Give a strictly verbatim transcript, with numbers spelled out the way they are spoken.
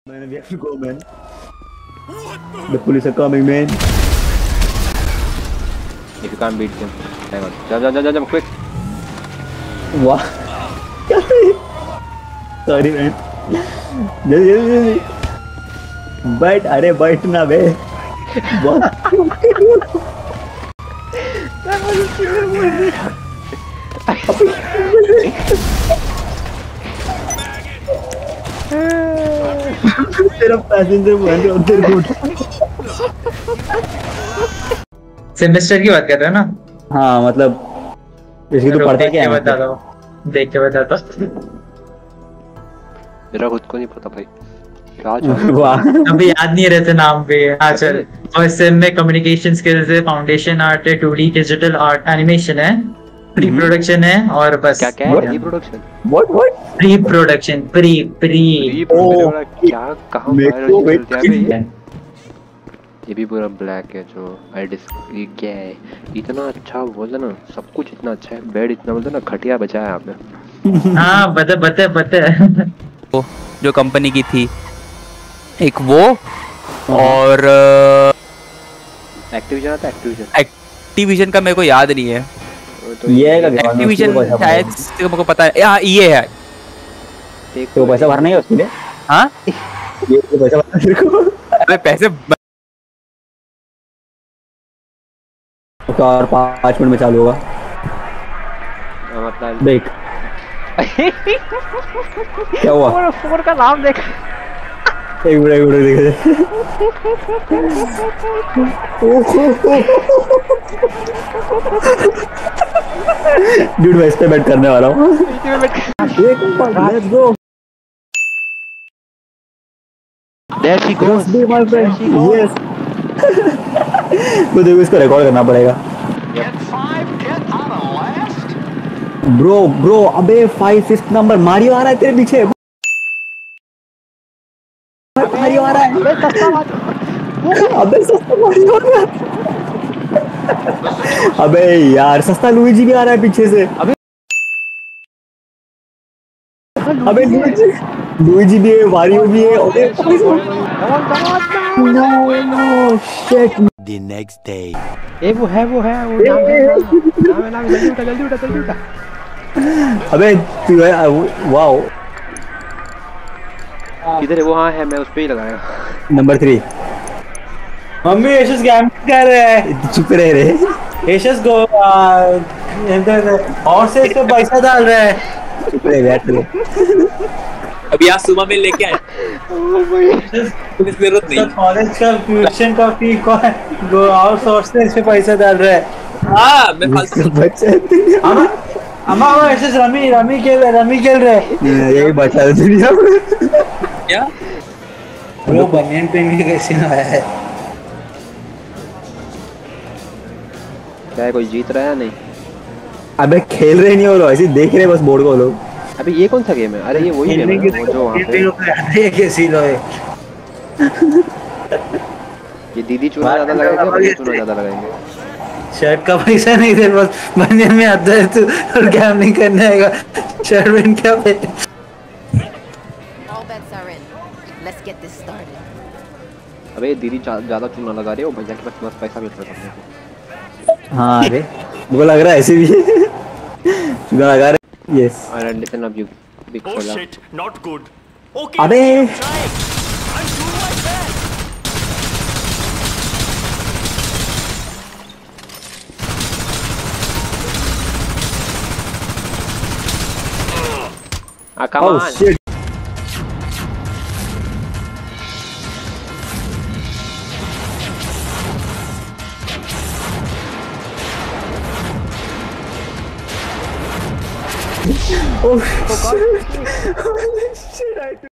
Man, we have to go, man. The police are coming, man. If you can't beat them, hang on. Jump, jump, jump, jump, quick. Wow. Sorry, man. जल्दी जल्दी जल्दी. बैठ, अरे बैठ ना बे. बहुत. तेरा पैसेंजर बन रहा उधर गुड. सेमेस्टर की बात कर रहे हो ना? हाँ मतलब इसकी तो पढ़ते क्या है? बताता हूँ, देख के बताता हूँ. मेरा खुद को नहीं पता भाई. क्या वाह. अभी याद नहीं रहते नाम पे. हाँ चल. और सेम में कम्युनिकेशन स्किल्स है, फाउंडेशन आर्ट है, two D digital art animation है, प्री प्रोडक्शन है और बस. क्या क्या है pre production? What what? Pre production pre pre क्या कहाँ वायरल चलता है ये? ये भी पूरा ब्लैक है जो आई डिस्क. ये क्या है इतना अच्छा बोलते ना, सब कुछ इतना अच्छा है. बेड इतना बोलते ना घटिया बचा है यहाँ पे. हाँ बता बता बता. जो कंपनी की थी एक वो और एक्टिविजन आता. एक्टिविजन एक्टिविजन का मेरे को याद नहीं है. तो ये है का एक्टिविजन शायद मेरे को पता है. हाँ ये है. तो पैसा भरना है उसके लिए. हाँ ये तो पैसा भरना तेरे को. अरे पैसे और पाँच मिनट में चालू होगा. मतलब देख क्या हुआ. फोर फोर का नाम देख. एक मिनट एक मिनट देख. डूड मैं इस पे बैठ करने वाला हूँ. Let's go. There she goes. Be my friend. Yes. तो देखो इसको रिकॉर्ड करना पड़ेगा. ब्रो ब्रो अबे फाइव फिफ्थ नंबर मारियो आ रहा है तेरे पीछे. मारियो आ रहा है. अबे सस्ता मारियो आ रहा है. अबे यार सस्ता लुइजी भी आ रहा है पीछे से. अबे अबे लुइजी लुइजी भी है, मारियो भी है. अबे no no shit. The next day. ए वो है वो है वो नाम है नाम है नाम है. जल्दी उठा जल्दी उठा जल्दी उठा. अबे तू है. वाओ किधर है वो? हाँ है, मैं उस पे ही लगाया. Number three. मम्मी एशस गैम कर रहे हैं. चुप रहे रे. एशस गो और से इसमें पैसा डाल रहे हैं. चुप रहे बैठ रहे. अभी आज सुबह में लेके आए. जरूरत नहीं. कॉलेज का ट्यूशन का फी गो आउट सोर्स से इसमें पैसा डाल रहे हैं. हाँ मैं फालतू बच्चे अम्मा अम्मा वो एशस रमी रमी खेल रहे रमी खेल रहे. यही बचा दे दुनिया में. क्या वो बनियन पहन के कैसे आया है? क्या है, कोई जीत रहा है या नहीं? अबे खेल रहे नहीं हो लोग, ऐसे देख रहे बस बोर्ड को लोग. अबे ये कौन सा गेम है? अरे ये वही गेम है वो जो वहाँ पे ये कैसी लो है. ये दीदी चूना ज्यादा लगाएंगे, भैया चूना ज्यादा लगाएंगे. शर्ट का पैसा नहीं दे बस बनियन में आता है तू और गैम नहीं करने आएगा. शर्ट पहन क्या पे. All bets are in. Let's get this started. अबे दीदी ज्यादा चूना लगा रही है, भैया के पास बस पैसा मिल रहा है. हाँ अरे वो लग रहा है ऐसे भी. चुना लगा रहे. यस. अरे लिसन अब you big follow. Not good. Okay. अबे I'm doing my best. Ah, come oh on. shit. Oh, oh shit.